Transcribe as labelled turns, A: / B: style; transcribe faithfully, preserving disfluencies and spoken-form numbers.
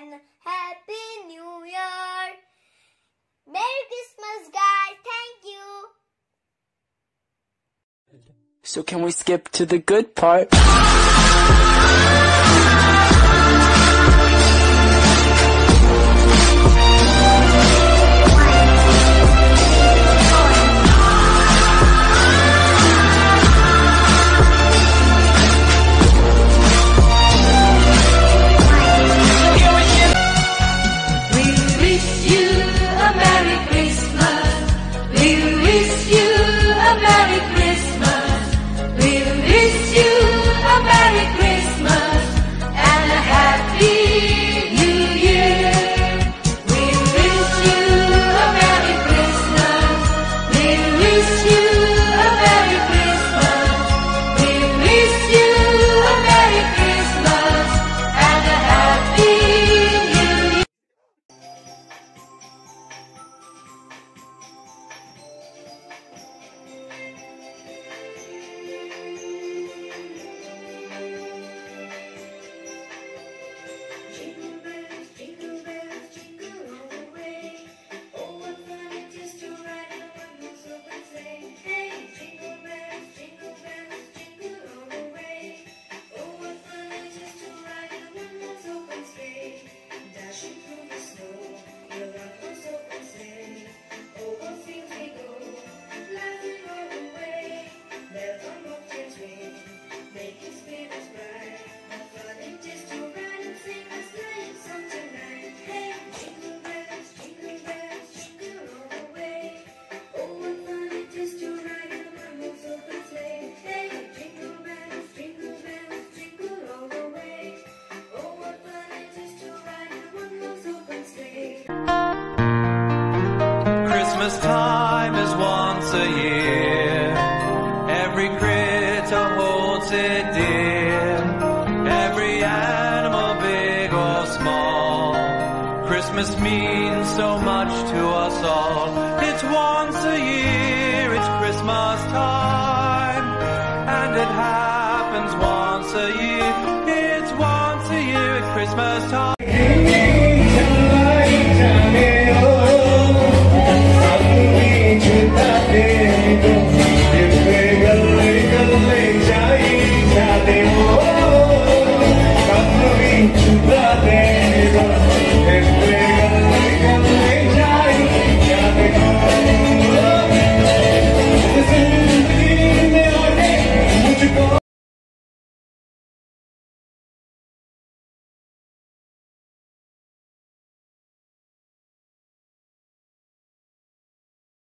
A: and Happy New Year. Merry Christmas, guys. Thank you.
B: So can we skip to the good part?
C: Christmas time is once a year. Every critter holds it dear. Every animal, big or small. Christmas means so much to us all. It's once a year, it's Christmas time. And it happens once a year. It's once a year at Christmas time.